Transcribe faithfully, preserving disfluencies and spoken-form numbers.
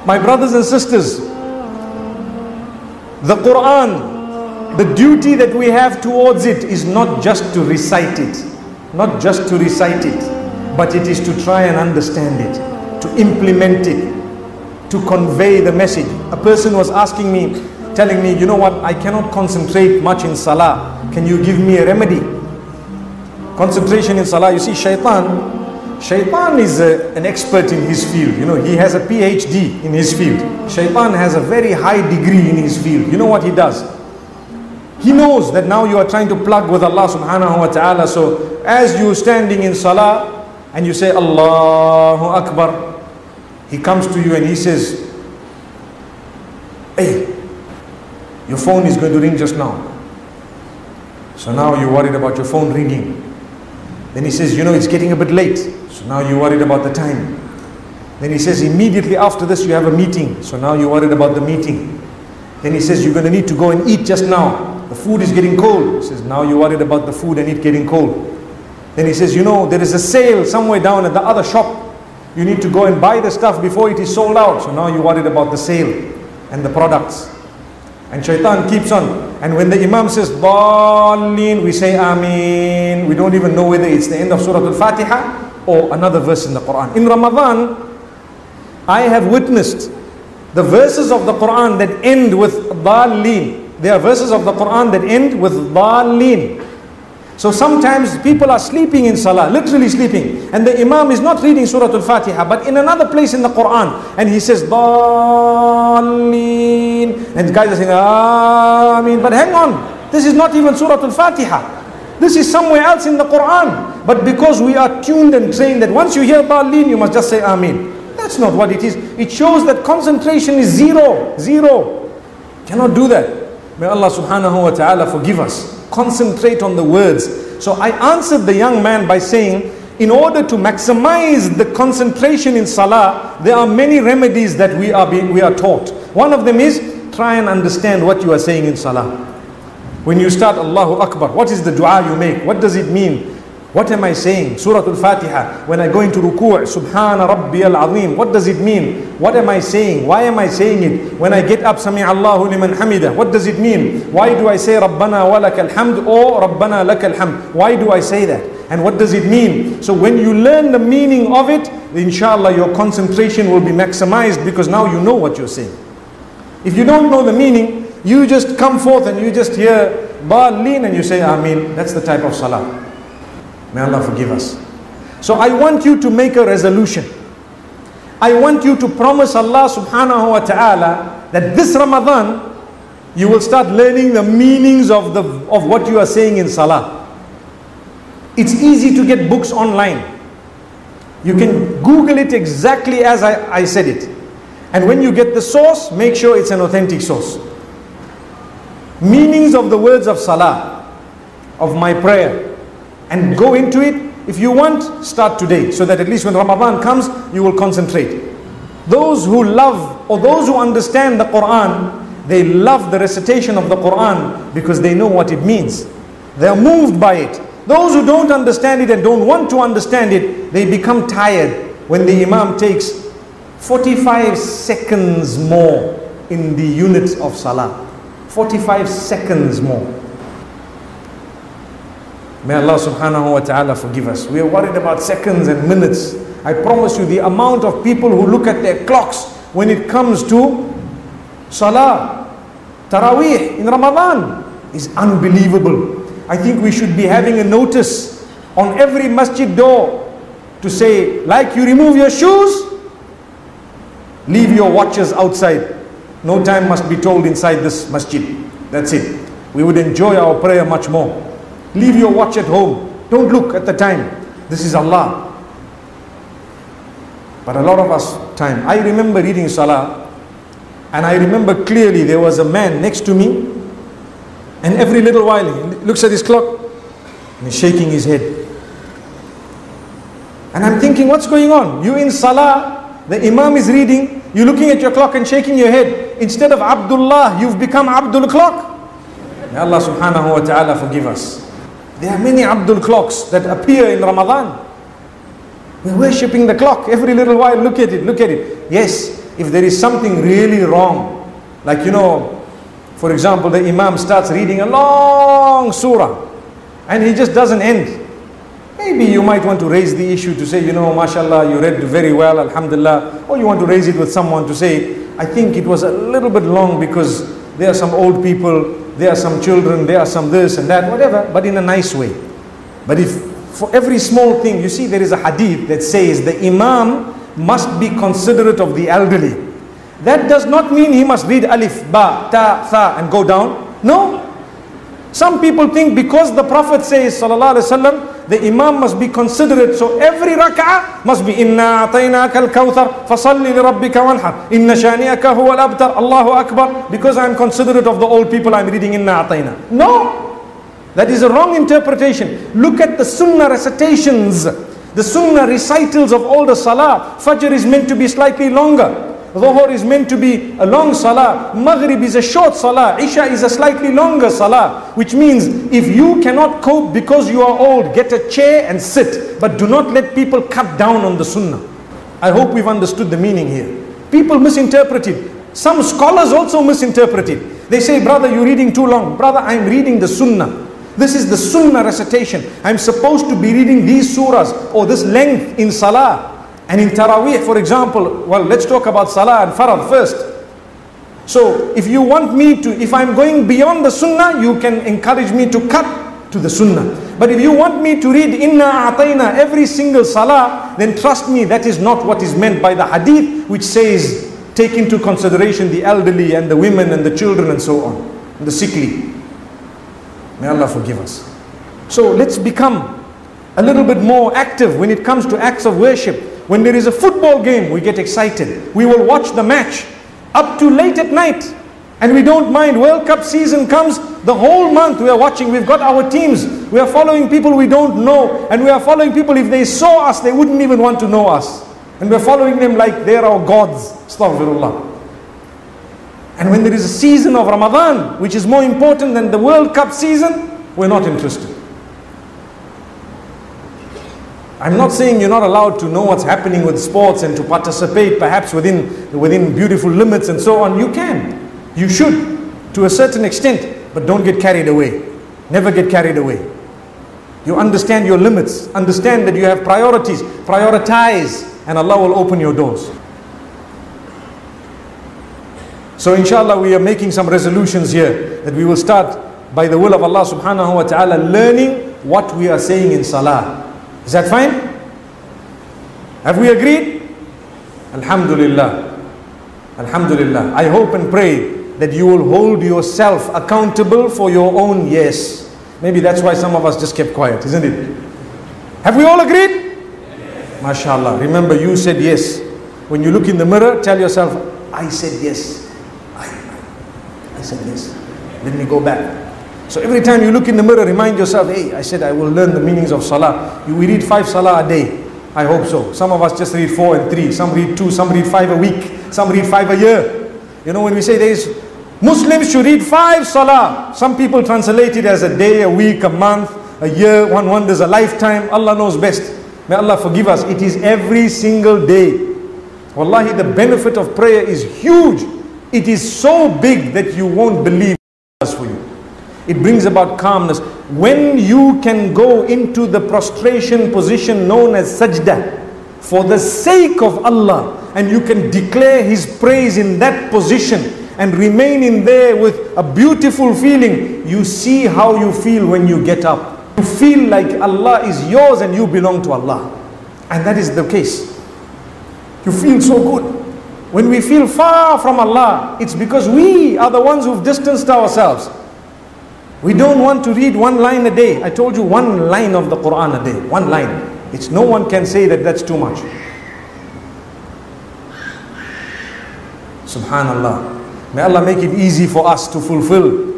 My brothers and sisters, the Quran, the duty that we have towards it is not just to recite it, not just to recite it, but it is to try and understand it, to implement it, to convey the message. A person was asking me, telling me, you know what, I cannot concentrate much in salah. Can you give me a remedy? Concentration in salah, you see, shaitan, Shaitan is a, an expert in his field. You know, he has a P H D in his field. Shaitan has a very high degree in his field. You know what he does? He knows that now you are trying to plug with Allah subhanahu wa ta'ala. So as you're standing in salah and you say Allahu Akbar, he comes to you and he says, hey, your phone is going to ring just now. So now you're worried about your phone ringing. Then he says, you know, it's getting a bit late. So now you're worried about the time. Then he says, immediately after this you have a meeting. So now you're worried about the meeting. Then he says, you're going to need to go and eat just now. The food is getting cold. He says, now you're worried about the food and it getting cold. Then he says, you know, there is a sale somewhere down at the other shop. You need to go and buy the stuff before it is sold out. So now you're worried about the sale and the products. And shaitan keeps on. And when the Imam says, Dallin, we say Ameen. We don't even know whether it's the end of Surah Al-Fatiha or another verse in the Quran. In Ramadan, I have witnessed the verses of the Quran that end with Dallin. There are verses of the Quran that end with Dallin. So sometimes people are sleeping in salah, literally sleeping, and the Imam is not reading Surah Al-Fatiha, but in another place in the Quran, and he says Dallin, and the guys are saying Ameen. But hang on, this is not even Surah Al-Fatiha. This is somewhere else in the Quran. But because we are tuned and trained that once you hear Dallin, you must just say Ameen. That's not what it is. It shows that concentration is zero, zero. Cannot do that. May Allah subhanahu wa ta'ala forgive us. Concentrate on the words. So I answered the young man by saying, in order to maximize the concentration in salah, there are many remedies that we are being, we are taught. One of them is, try and understand what you are saying in salah. When you start Allahu Akbar, what is the dua you make? What does it mean? What am I saying? Surah Al-Fatiha. When I go into ruku', Subhana Rabbi Al-Azim. What does it mean? What am I saying? Why am I saying it? When I get up, Sami Allahu liman hamida. What does it mean? Why do I say Rabbana wa lakal hamd or Rabbana lakal hamd? Why do I say that? And what does it mean? So when you learn the meaning of it, inshallah your concentration will be maximized because now you know what you're saying. If you don't know the meaning, you just come forth and you just hear Dallin and you say Ameen. That's the type of salah. May Allah forgive us. So I want you to make a resolution. I want you to promise Allah subhanahu wa ta'ala that this Ramadan you will start learning the meanings of, the, of what you are saying in salah. It's easy to get books online. You can Google it exactly as I, I said it. And when you get the source, make sure it's an authentic source. Meanings of the words of salah, of my prayer. And go into it. If you want, start today, so that at least when Ramadan comes, you will concentrate. Those who love, or those who understand the Quran, they love the recitation of the Quran because they know what it means. They are moved by it. Those who don't understand it and don't want to understand it, they become tired when the Imam takes forty-five seconds more in the units of Salah. forty-five seconds more. May Allah subhanahu wa ta'ala forgive us. We are worried about seconds and minutes. I promise you the amount of people who look at their clocks when it comes to Salah, Taraweeh in Ramadan is unbelievable. I think we should be having a notice on every masjid door to say, like you remove your shoes, leave your watches outside. No time must be told inside this masjid. That's it. We would enjoy our prayer much more. Leave your watch at home. Don't look at the time. This is Allah. But a lot of us time. I remember reading Salah, and I remember clearly there was a man next to me, and every little while he looks at his clock and he's shaking his head. And I'm thinking, what's going on? You in Salah, the Imam is reading, you're looking at your clock and shaking your head. Instead of Abdullah, you've become Abdul Clock. May Allah subhanahu wa ta'ala forgive us. There are many Abdul clocks that appear in Ramadan. We're worshipping the clock every little while. Look at it, look at it. Yes, if there is something really wrong, like, you know, for example, the Imam starts reading a long surah and he just doesn't end. Maybe you might want to raise the issue to say, you know, mashallah, you read very well, alhamdulillah. Or you want to raise it with someone to say, I think it was a little bit long because there are some old people, there are some children, there are some this and that, whatever, but in a nice way. But if for every small thing, you see there is a hadith that says the Imam must be considerate of the elderly. That does not mean he must read alif, ba, ta, tha and go down. No. Some people think because the Prophet says, sallallahu alaihi wasallam, the Imam must be considerate, so every rak'ah must be inna a'tainaka al-kawthar fasalli li rabbika wanhar inna shani'aka huwa al-abtar Allahu akbar, because I am considerate of the old people I am reading inna a'taina. No, that is a wrong interpretation. Look at the sunnah recitations, the sunnah recitals of all the salah. Fajr is meant to be slightly longer, Dhuhr is meant to be a long salah, Maghrib is a short salah, Isha is a slightly longer salah. Which means if you cannot cope because you are old, get a chair and sit, but do not let people cut down on the sunnah. I hope we've understood the meaning here. People misinterpret it. Some scholars also misinterpret it. They say, brother, you're reading too long. Brother, I'm reading the sunnah. This is the sunnah recitation. I'm supposed to be reading these surahs or this length in salah. And in Taraweeh, for example, well, let's talk about Salah and Farad first. So, if you want me to, if I'm going beyond the Sunnah, you can encourage me to cut to the Sunnah. But if you want me to read Inna A'tayna every single Salah, then trust me, that is not what is meant by the Hadith, which says, take into consideration the elderly and the women and the children and so on, and the sickly. May Allah forgive us. So, let's become a little bit more active when it comes to acts of worship. When there is a football game, we get excited. We will watch the match up to late at night. And we don't mind. World Cup season comes, the whole month we are watching. We've got our teams. We are following people we don't know. And we are following people, if they saw us, they wouldn't even want to know us. And we're following them like they're our gods. Astaghfirullah. And when there is a season of Ramadan, which is more important than the World Cup season, we're not interested. I'm not saying you're not allowed to know what's happening with sports and to participate perhaps within, within beautiful limits and so on. You can. You should to a certain extent, but don't get carried away. Never get carried away. You understand your limits. Understand that you have priorities. Prioritize and Allah will open your doors. So inshallah we are making some resolutions here that we will start by the will of Allah subhanahu wa ta'ala learning what we are saying in salah. Is that fine? Have we agreed? Alhamdulillah. Alhamdulillah. I hope and pray that you will hold yourself accountable for your own yes. Maybe that's why some of us just kept quiet, isn't it? Have we all agreed? Yes. MashaAllah. Remember, you said yes. When you look in the mirror, tell yourself, I said yes. I, I said yes. Let me go back. So every time you look in the mirror, remind yourself, hey, I said I will learn the meanings of salah. We read five salah a day. I hope so. Some of us just read four and three. Some read two, some read five a week. Some read five a year. You know, when we say there is, Muslims should read five salah. Some people translate it as a day, a week, a month, a year. One wonders a lifetime. Allah knows best. May Allah forgive us. It is every single day. Wallahi, the benefit of prayer is huge. It is so big that you won't believe it for you. It brings about calmness. When you can go into the prostration position known as sajda for the sake of Allah, and you can declare His praise in that position and remain in there with a beautiful feeling, you see how you feel when you get up. You feel like Allah is yours and you belong to Allah. And that is the case. You feel so good. When we feel far from Allah, it's because we are the ones who've distanced ourselves. We don't want to read one line a day. I told you, one line of the Quran a day. One line. It's no one can say that that's too much. Subhanallah. May Allah make it easy for us to fulfill